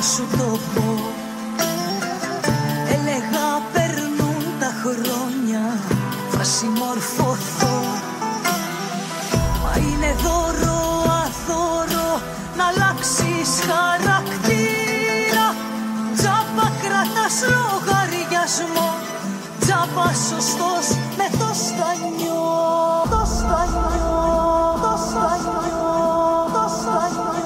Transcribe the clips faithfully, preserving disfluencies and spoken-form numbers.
σου το πω. Έλεγα περνούν τα χρόνια, θα συμμορφωθώ. Μα είναι δώρο αθώρο να αλλάξεις χαρακτήρα. Τζάμπα κρατάς λογαριασμό, τζάμπα σωστός με το στανιό. Το στανιό, το στανιό, το στανιό.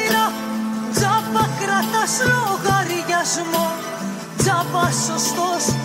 Τζάμπα σωστός